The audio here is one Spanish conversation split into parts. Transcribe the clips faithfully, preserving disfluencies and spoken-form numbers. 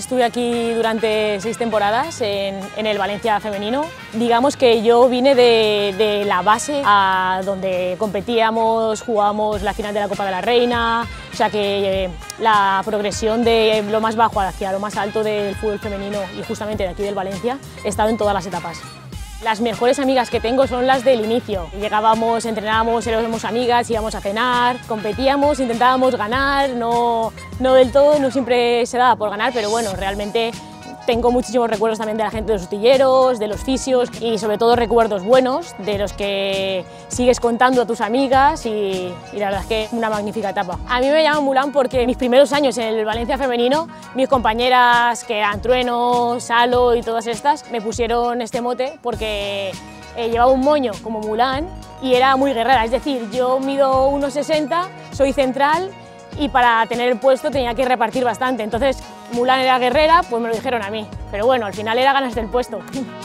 estuve aquí durante seis temporadas en, en el Valencia femenino. Digamos que yo vine de, de la base a donde competíamos, jugábamos la final de la Copa de la Reina, o sea que eh, la progresión de lo más bajo hacia lo más alto del fútbol femenino y justamente de aquí del Valencia he estado en todas las etapas. Las mejores amigas que tengo son las del inicio. Llegábamos, entrenábamos, éramos amigas, íbamos a cenar, competíamos, intentábamos ganar, no, no del todo, no siempre se daba por ganar, pero bueno, realmente tengo muchísimos recuerdos también de la gente de los utilleros, de los fisios y sobre todo recuerdos buenos de los que sigues contando a tus amigas y, y la verdad es que una magnífica etapa. A mí me llaman Mulán porque mis primeros años en el Valencia femenino, mis compañeras que eran Trueno, Salo y todas estas, me pusieron este mote porque eh, llevaba un moño como Mulán y era muy guerrera, es decir, yo mido uno sesenta, soy central y para tener el puesto tenía que repartir bastante, entonces Mulán era guerrera, pues me lo dijeron a mí, pero bueno, al final era ganarse el puesto.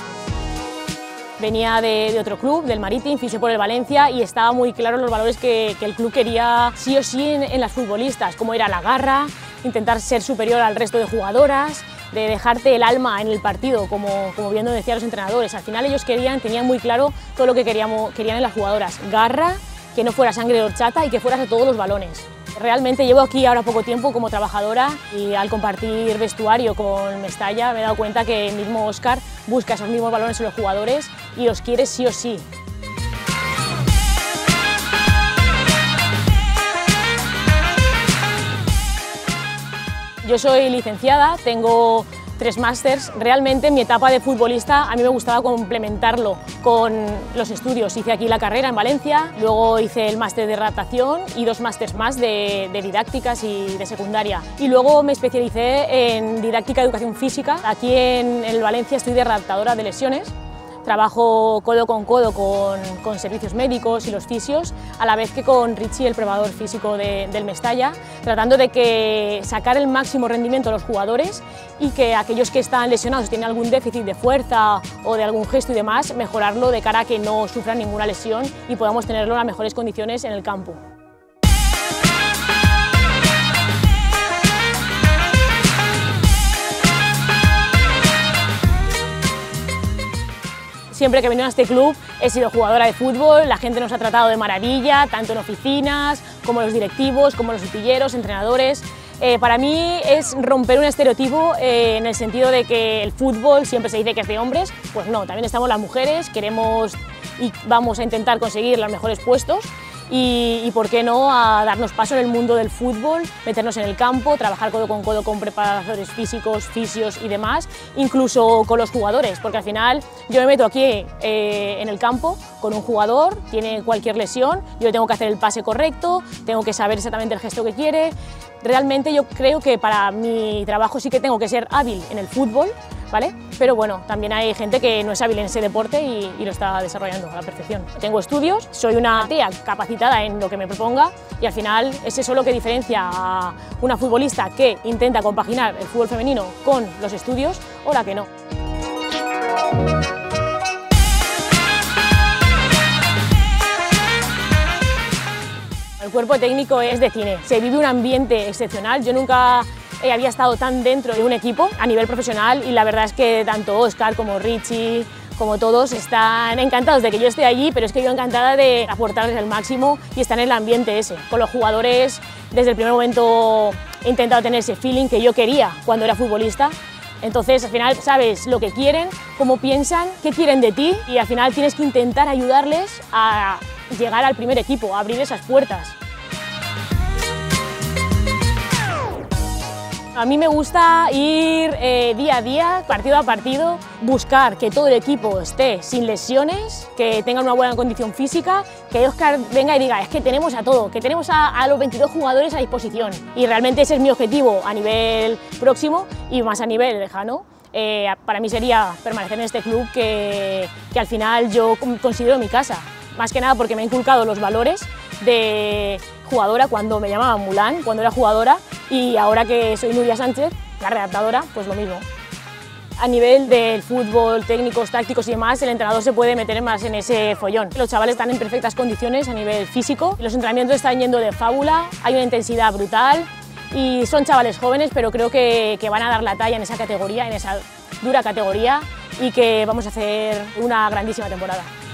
Venía de, de otro club, del Marítim, fiché por el Valencia y estaba muy claro los valores que, que el club quería sí o sí en, en las futbolistas, como era la garra, intentar ser superior al resto de jugadoras, de dejarte el alma en el partido, como, como bien lo decían los entrenadores. Al final ellos querían, tenían muy claro todo lo que queríamos, querían en las jugadoras, garra, que no fuera sangre de horchata y que fueras a todos los balones. Realmente llevo aquí ahora poco tiempo como trabajadora y al compartir vestuario con Mestalla me he dado cuenta que el mismo Óscar busca esos mismos balones en los jugadores y los quiere sí o sí. Yo soy licenciada, tengo tres másters. Realmente en mi etapa de futbolista a mí me gustaba complementarlo con los estudios. Hice aquí la carrera en Valencia, luego hice el máster de adaptación y dos másters más de, de didácticas y de secundaria. Y luego me especialicé en didáctica de educación física. Aquí en el Valencia estoy de adaptadora de lesiones. Trabajo codo con codo con, con servicios médicos y los fisios, a la vez que con Richie, el preparador físico de, del Mestalla, tratando de que sacar el máximo rendimiento a los jugadores y que aquellos que están lesionados, tienen algún déficit de fuerza o de algún gesto y demás, mejorarlo de cara a que no sufran ninguna lesión y podamos tenerlo en las mejores condiciones en el campo. Siempre que he venido a este club he sido jugadora de fútbol, la gente nos ha tratado de maravilla, tanto en oficinas, como los directivos, como los utilleros, entrenadores. Eh, para mí es romper un estereotipo eh, en el sentido de que el fútbol siempre se dice que es de hombres, pues no, también estamos las mujeres, queremos y vamos a intentar conseguir los mejores puestos. Y, y por qué no a darnos paso en el mundo del fútbol, meternos en el campo, trabajar codo con codo con preparadores físicos, fisios y demás, incluso con los jugadores, porque al final yo me meto aquí eh, en el campo con un jugador, tiene cualquier lesión, yo tengo que hacer el pase correcto, tengo que saber exactamente el gesto que quiere. Realmente yo creo que para mi trabajo sí que tengo que ser hábil en el fútbol, ¿vale? Pero bueno, también hay gente que no es hábil en ese deporte y, y lo está desarrollando a la perfección. Tengo estudios, soy una tía capacitada en lo que me proponga y al final es eso lo que diferencia a una futbolista que intenta compaginar el fútbol femenino con los estudios o la que no. El cuerpo técnico es de cine, se vive un ambiente excepcional. Yo nunca eh, había estado tan dentro de un equipo a nivel profesional y la verdad es que tanto Óscar como Richie, como todos, están encantados de que yo esté allí, pero es que yo encantada de aportarles el máximo y estar en el ambiente ese. Con los jugadores, desde el primer momento he intentado tener ese feeling que yo quería cuando era futbolista. Entonces, al final sabes lo que quieren, cómo piensan, qué quieren de ti y al final tienes que intentar ayudarles a llegar al primer equipo, a abrir esas puertas. A mí me gusta ir eh, día a día, partido a partido, buscar que todo el equipo esté sin lesiones, que tengan una buena condición física, que Óscar venga y diga, es que tenemos a todo, que tenemos a, a los veintidós jugadores a disposición. Y realmente ese es mi objetivo a nivel próximo y más a nivel lejano. Eh, para mí sería permanecer en este club que, que al final yo considero mi casa. Más que nada porque me ha inculcado los valores de jugadora cuando me llamaban Mulán, cuando era jugadora, y ahora que soy Nuria Sánchez, la redactadora, pues lo mismo. A nivel del fútbol, técnicos, tácticos y demás, el entrenador se puede meter más en ese follón. Los chavales están en perfectas condiciones a nivel físico, los entrenamientos están yendo de fábula, hay una intensidad brutal y son chavales jóvenes, pero creo que, que van a dar la talla en esa categoría, en esa dura categoría, y que vamos a hacer una grandísima temporada.